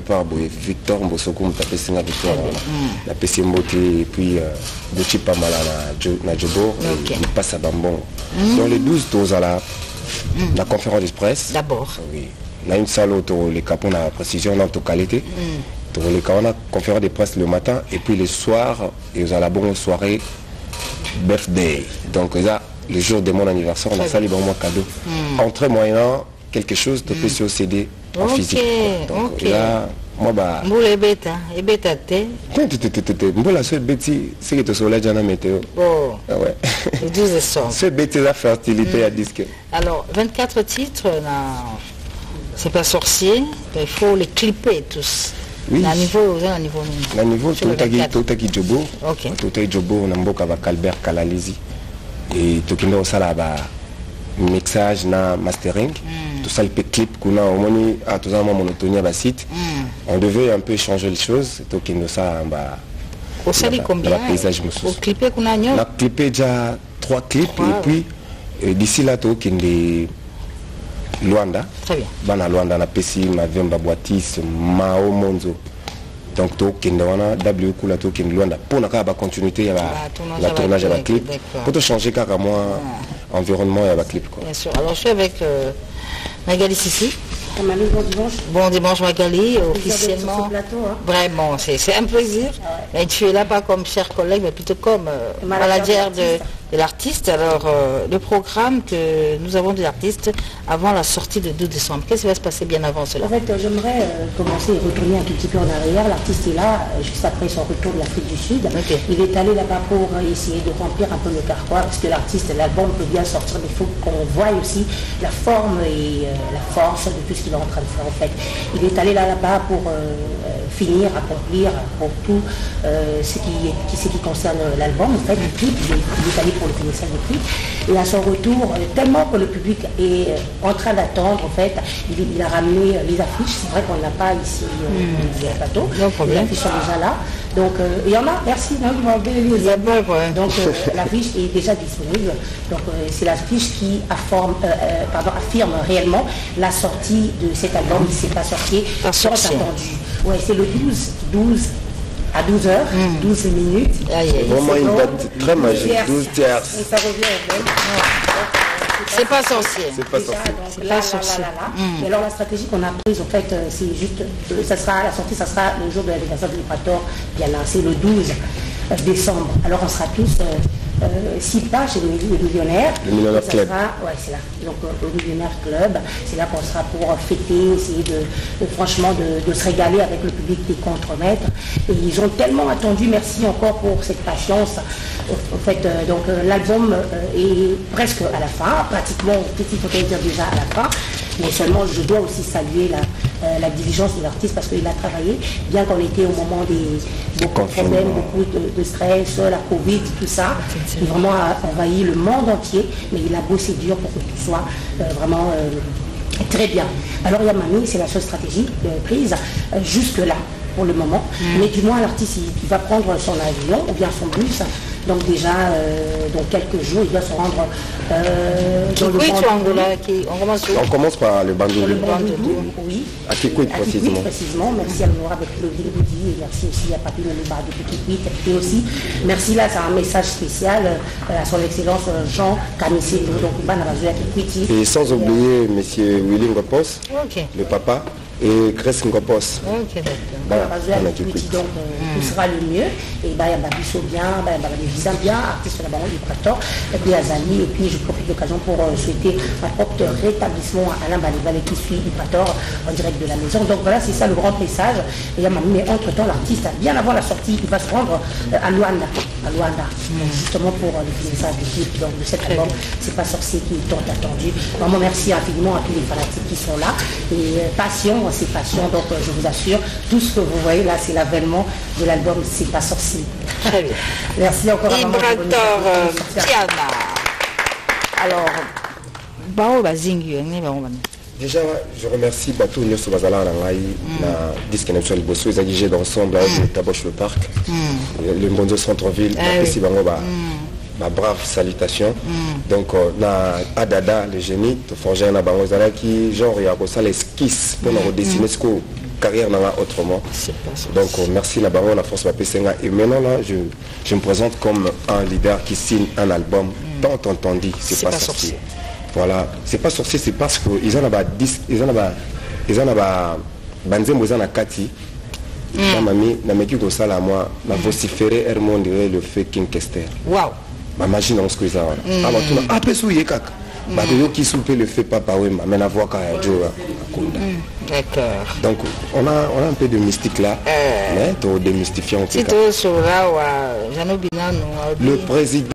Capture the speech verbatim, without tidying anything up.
part Victor Mbosoko tapé singa Victor la P C Mbote et puis Bouchi Pamala na Jobo il passe à Bambon. Dans les douze tours à la la conférence de presse. D'abord. Oui. On a une salle autour les capons la précision dans toute qualité. Pour les cas on a conférence de presse le matin et puis le soir et aux à la bonne soirée birthday. Donc là le jour de mon anniversaire on a salé bon mon cadeau. Entrée moyennant quelque chose de plus au C D en okay, physique. Donc okay. là, moi bah. Moule bêta, et bêta té. Moi la seule bêtise, c'est que tu sois là dans la météo. Oh. Ah ouais. Le douze décembre. C'est bêtise la fertilité à disque. Alors vingt-quatre titres, c'est pas sorcier, il faut les clipper tous. Oui. À niveau, à niveau. À niveau, tout à tout à qui jobo. Ok. Tout à jobo, on a beaucoup avec Albert Kalalizi et tout qui nous ça là bas. Mixage na mastering mm. tout ça le clip qu'on a au moins à tout ça monotonie à site mm. on devait un peu changer les choses donc il nous ça bah au sali combien paysage au clipé qu'on a on a clippé déjà trois clips trois. Et puis euh, d'ici là tout qui est Luanda très bien bana Luanda na Pessi Mavemba Boatis Mao Monzo donc tout qui est wana W kula tout qui est Luanda pour na ka ba continuité ya la tournage à la clip pour te changer car moi environnement et à la clip quoi. Bien sûr. Alors je suis avec euh, Magali Sissi. Magali, bon dimanche. Bon dimanche Magali, officiellement. Plateau, hein. Vraiment, c'est un plaisir. Ah ouais. Et tu es là pas comme cher collègue, mais plutôt comme euh, maladière de, de l'artiste. Alors euh, le programme que nous avons de l'artiste avant la sortie de douze décembre, qu'est-ce qui va se passer bien avant cela? En fait, j'aimerais euh, commencer et retourner un tout petit peu en arrière. L'artiste est là, euh, juste après son retour de l'Afrique du Sud. Okay. Il est allé là-bas pour euh, essayer de remplir un peu le carquois, parce que l'artiste, l'album peut bien sortir, mais il faut qu'on voie aussi la forme et euh, la force de tout ce qu'il est en train de faire en fait. Il est allé là là-bas pour euh, finir, accomplir pour tout euh, ce, qui, ce qui concerne l'album, en fait, le clip. Il est, il est allé pour le finissage du clip. Et à son retour, euh, tellement que le public est euh, en train d'attendre, en fait, il, il a ramené euh, les affiches. C'est vrai qu'on n'a pas ici euh, mmh. le plateau. Les affiches sont déjà là. Donc, euh, il y en a, merci. Non, ouais. Donc, euh, l'affiche est déjà disponible. Donc, euh, c'est l'affiche qui affirme, euh, euh, pardon, affirme réellement la sortie de cet album. Il ne s'est pas sorti sans attendu. Ouais, c'est le douze, douze à douze heures, mm. douze minutes. Ah, yeah, yeah. Vraiment une date très magique, douze tiers. Et ça revient au même. C'est pas sorcier. C'est pas sorcier. C'est pas sorcier. Et alors la stratégie qu'on a prise, en fait, c'est juste, ça sera, la sortie, ça sera le jour de l'anniversaire de l'Équateur, bien là, c'est le douze décembre. Alors on sera tous euh, euh, six pas chez le, le millionnaire. Le millionnaire club. Sera, ouais, c'est là. Donc euh, le millionnaire club, c'est là qu'on sera pour fêter, essayer de, de franchement de, de se régaler avec le public des contre-maîtres. Et ils ont tellement attendu, merci encore pour cette patience. En fait, euh, donc euh, l'album euh, est presque à la fin, pratiquement, petit faut dire déjà à la fin. Mais seulement, je dois aussi saluer la, euh, la diligence de l'artiste parce qu'il a travaillé, bien qu'on était au moment des beaucoup de problèmes, beaucoup de, de stress, la Covid, tout ça, qui vraiment a envahi le monde entier, mais il a bossé dur pour que tout soit euh, vraiment euh, très bien. Alors, il y a Mami, c'est la seule stratégie euh, prise euh, jusque-là, pour le moment. Mm. Mais du moins, l'artiste, il, il va prendre son avion ou bien son bus. Donc déjà, euh, dans quelques jours, il doit se rendre euh, dans le Angola, qui, on, commence on commence par le Bandundu. Le Bandundu, oui. À Kikwit précisément. précisément. Merci à l'honorable Claudine Boudi et merci aussi à Papi Lelouba de Kikwit. Et aussi, merci là, c'est un message spécial euh, à son excellence Jean Kamissé, donc Banabazouya Kikwiti. Et sans oublier M. Willy Ngopos, okay. le papa. Et Chris Ngopos. Ok, d'accord. Donc, tout sera le mieux. Et bah, il y a Babiso bien, bah, il y a Visa bien, artiste de la Baron du Prator, et puis Azali. Et puis, je profite de l'occasion pour euh, souhaiter un propre rétablissement à Alain Balibale qui suit du Prator en direct de la maison. Donc, voilà, c'est ça le grand message. Et mais entre-temps, l'artiste, bien avant la sortie, il va se rendre euh, à Luanda. À Luanda. Mm. Justement pour euh, le finissage du clip donc, de cet album. C'est pas sorcier qui est tant attendu. Vraiment, merci infiniment à tous les fanatiques qui sont là. Et euh, passion. C'est passion, donc euh, je vous assure, tout ce que vous voyez là, c'est l'avènement de l'album C'est pas sorcier. Très bien. Merci encore à maman. Euh, Tiana. Alors, bao bazingi, déjà, je remercie Batou Nyoso Bazala Rangai, la disque national Bosso, ils agissent d'ensemble avec le Taboche le Parc, le Mbonzo Centre-Ville, la Pessi Bangoba. Ma brave salutation. Mm. Donc, euh, na Adada, le génie, tu forges un abangozala qui, genre, il y a ça l'esquisse pour nous redessiner ce qu'on carrière n'a autrement. Donc euh, merci Nabango, la force Papé Senga. Et maintenant là, je, je me présente comme un leader qui signe un album mm. tant entendu, c'est pas, pas sorcier. sorcier. Voilà, c'est pas sorcier, c'est parce qu'ils en ont dix, ils en ont ils en ont banzembo ils en ont kati. Na mami, na meki ko sala moi, na vociférer er monde le fait King Kester. Wow. Ma magie dans ce que ça. Ah bah tout ah peu souillé kaka. Bah de qui soupe le fait papa oui, mais na voix ka jo. D'accord. Donc on a on a un peu de mystique là, euh, mais to démystifiant. Si tu sur là ou Jano Binano. Le président